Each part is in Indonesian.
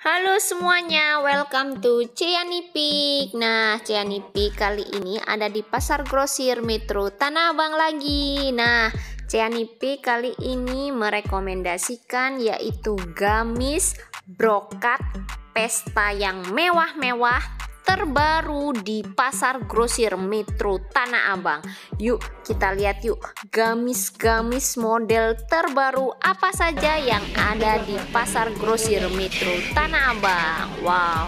Halo semuanya, welcome to Cianipik. Nah, Cianipik kali ini ada di Pasar Grosir Metro Tanah Abang lagi. Nah, Cianipik kali ini merekomendasikan yaitu gamis brokat pesta yang mewah-mewah terbaru di Pasar Grosir Metro Tanah Abang. Yuk kita lihat yuk gamis-gamis model terbaru apa saja yang ada di Pasar Grosir Metro Tanah Abang. Wow.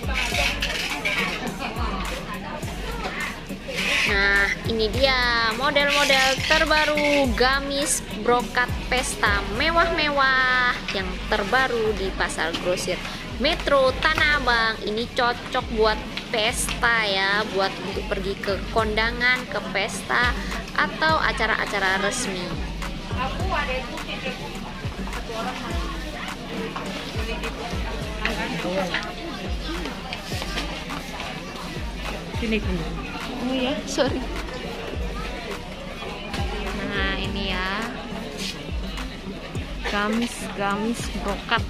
Nah, ini dia model-model terbaru gamis brokat pesta mewah-mewah yang terbaru di Pasar Grosir Metro Tanah Abang. Ini cocok buat pesta ya, buat untuk pergi ke kondangan, ke pesta atau acara-acara resmi. Aku ada itu satu orang sini. Oh ya, sorry. Nah, ini ya. Gamis brokat.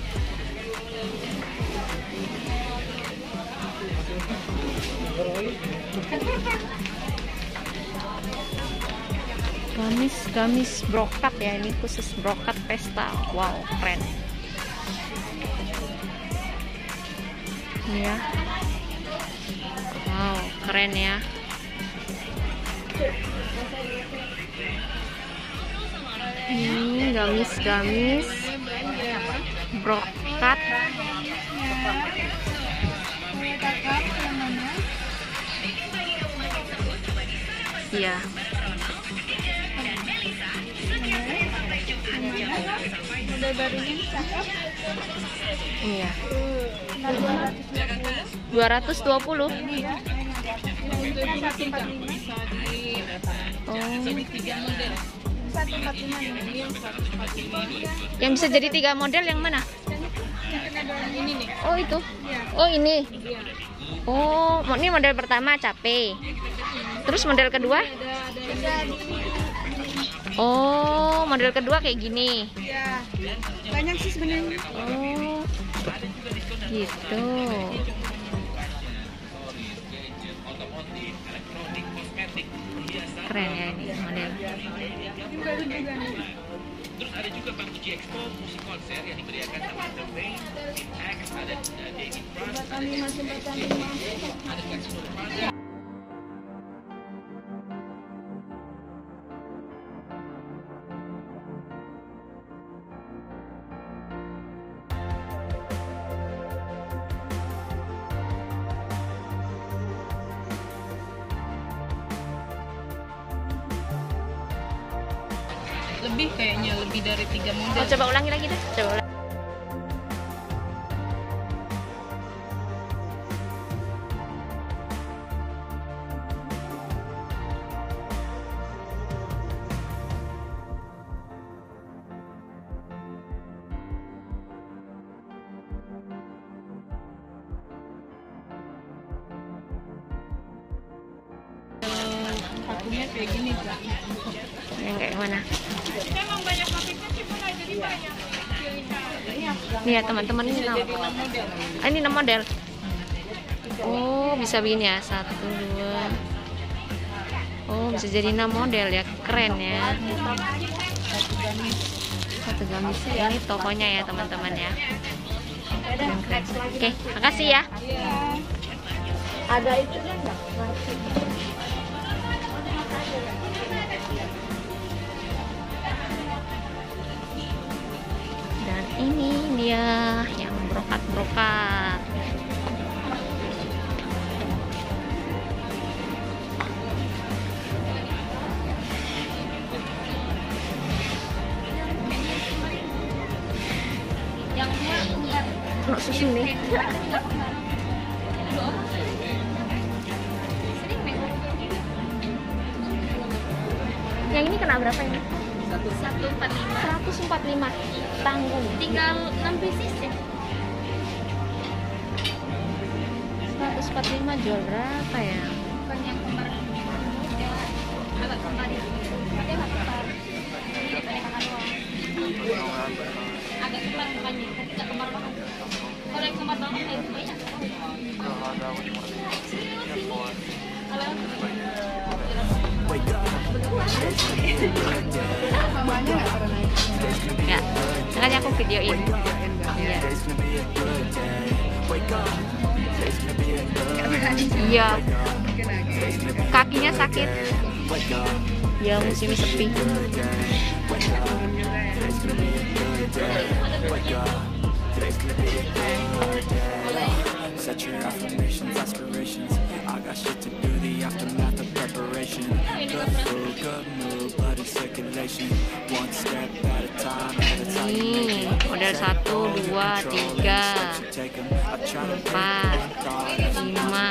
Gamis brokat ya, ini khusus brokat pesta. Wow, keren. Ini ya. Wow, keren ya. Ini gamis brokat. Iya. Model barunya cakep. Iya. 220. Yang bisa jadi 3 model yang mana? Oh itu. Oh ini. Oh, ini model pertama capek. Terus model kedua? Oh, model kedua kayak gini. Ya, banyak sih sebenarnya. Oh, gitu. Keren ya ini model. Terus ada juga Bang Uji Expo musik konser yang diberiakan sama The Main, X, ada David Brand, ada Jackson Park. Lebih kayaknya, lebih dari 3 model. Oh, coba ulangi lagi deh. Coba ulangi. Pakunya kayak gini Kak. Yang kayak mana? Memang banyak motifnya sih Bun, jadi banyak pilihan. Nih ya teman-teman, ini 6. Model. Ini 6 model. Oh, bisa begini ya. 1, 2. Oh, bisa jadi 6 model ya. Keren ya. Satu gamis. Ini tokonya ya teman-teman ya. Keren. Oke, makasih ya. Ada itu kan enggak? Dan ini dia yang brokat-brokat. Yang susun nih. Yang ini kena berapa ini? 145 tanggung. Tinggal 6 pieces ya. 145 jual berapa ya? Bukan yang kemarin. Agak kemarin. Ada enggak kembar? Ini ada yang agak kembar bukannya, tapi enggak kembar banget. Kalau yang kembar Ya, makanya aku videoin. Iya. Kakinya sakit. Ya musim sepi. Set your affirmations, aspirations. I got shit to do, the aftermath of preparation. Good food, good mood, bloody circulation. One step at a time, Nih, model 1, 2, 3, 4, 5,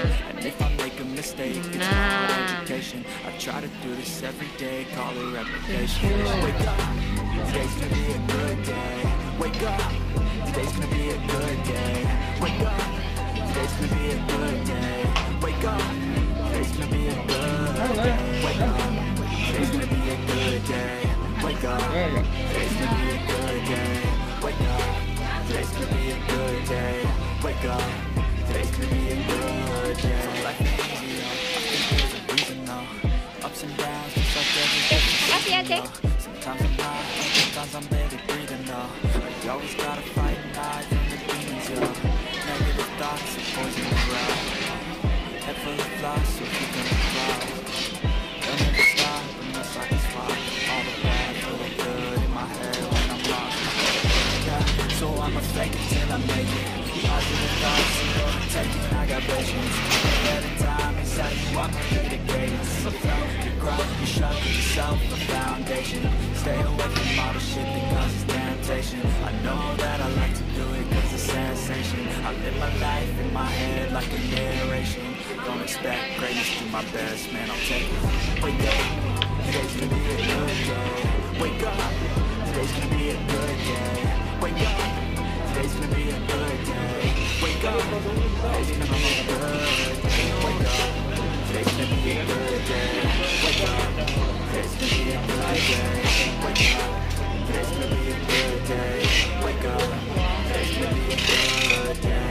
6. I try to do this every day, call it repetition. Wake up, today's gonna be a good day. Wake up, today's gonna be a good day. Wake up, today's gonna be a good day. Wake up, today's gonna be a good day. Wake up, today's gonna be a good day. Wake up, today's gonna be a good day. Wake up, today's gonna be a good day. Wake up, today's gonna be a good day. Life ain't easy, I think there's a reason though. Ups and downs, just like every day. Makasih ya, Cek. Sometimes I'm high, sometimes I'm barely breathing though. You always gotta fight and hide from the demons, yo. Negative thoughts are poison the road. Head full of flies, so keep them fly. They'll never stop unless I can fly. All the bad, feeling good in my head when I'm lost. Yeah, so I'ma fake it till I make it. Positive thoughts, you know I'm taking, I got patience. Every time inside you, I'm the cadence. You grow, you sharpen yourself a foundation. Stay away from all the shit because it's temptation. I know that I like to do it cause it's sensation. I live my life in my head like a narration. Don't expect greatness, do my best, man, I'll take it. Wake up, today's gonna be a good day. Wake up, today's gonna be a good day. Wake up, today's gonna be a good day. Wake up, today's gonna be a good day. Wake up, today's gonna be a good day. Wake up, today's gonna be a good day. Wake up, today's gonna be a good day. Wake up, today's gonna be a good day.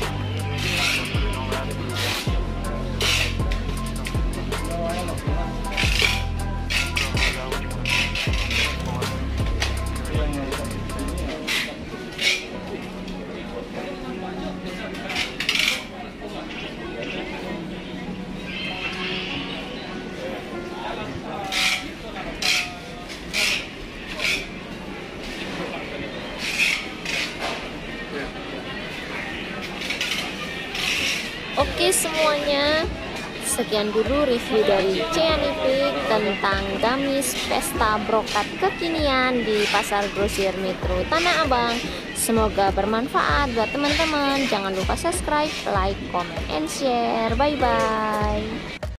Oke semuanya, sekian dulu review dari Ciani Peak tentang gamis pesta brokat kekinian di Pasar Grosir Metro Tanah Abang. Semoga bermanfaat buat teman-teman. Jangan lupa subscribe, like, comment, and share. Bye-bye.